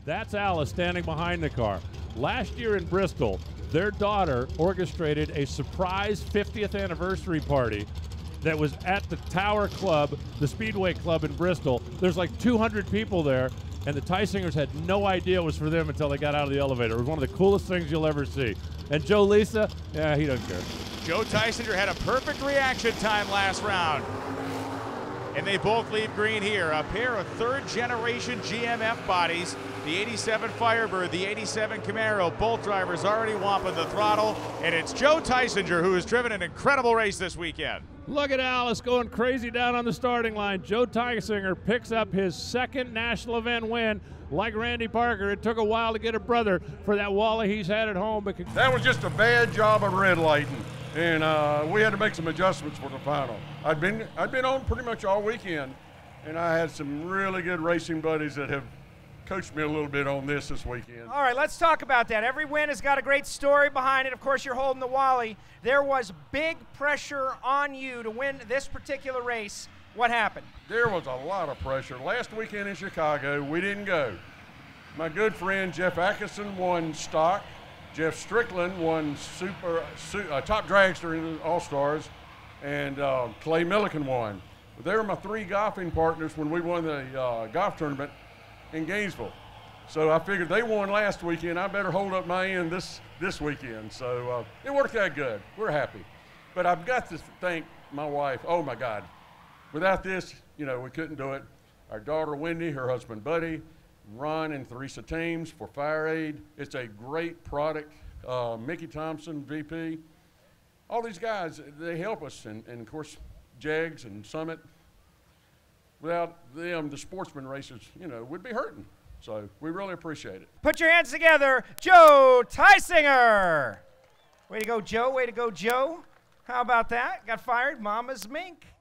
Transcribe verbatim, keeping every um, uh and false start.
That's Alice standing behind the car. Last year in Bristol, their daughter orchestrated a surprise fiftieth anniversary party that was at the Tower Club, the Speedway Club in Bristol. There's like two hundred people there, and the Tysingers had no idea it was for them until they got out of the elevator. It was one of the coolest things you'll ever see. And Joe Lisa, yeah, he doesn't care. Joe Tysinger had a perfect reaction time last round. And they both leave green here. A pair of third-generation G M F bodies. The eighty-seven Firebird, the eighty-seven Camaro. Both drivers already whomping the throttle. And it's Joe Tysinger who has driven an incredible race this weekend. Look at Alice going crazy down on the starting line. Joe Tysinger picks up his second national event win. Like Randy Parker, it took a while to get a brother for that Wally he's had at home. But that was just a bad job of red lighting, and uh, we had to make some adjustments for the final. I'd been I'd been on pretty much all weekend, and I had some really good racing buddies that have coached me a little bit on this this weekend. All right, let's talk about that. Every win has got a great story behind it. Of course, you're holding the Wally. There was big pressure on you to win this particular race. What happened? There was a lot of pressure. Last weekend in Chicago, we didn't go. My good friend Jeff Atkinson won stock. Jeff Strickland won super, su uh, top dragster in the All-Stars, and uh, Clay Milliken won. They were my three golfing partners when we won the uh, golf tournament in Gainesville. So I figured they won last weekend. I better hold up my end this, this weekend. So uh, it worked out good. We're happy. But I've got to thank my wife. Oh, my God. Without this, you know, we couldn't do it. Our daughter, Wendy, her husband, Buddy, Ron and Theresa Thames for Fire Aid. It's a great product. Uh, Mickey Thompson, V P. All these guys, they help us. And, and, of course, Jags and Summit. Without them, the sportsman races, you know, would be hurting. So we really appreciate it. Put your hands together, Joe Tysinger. Way to go, Joe. Way to go, Joe. How about that? Got fired, Mama's Mink.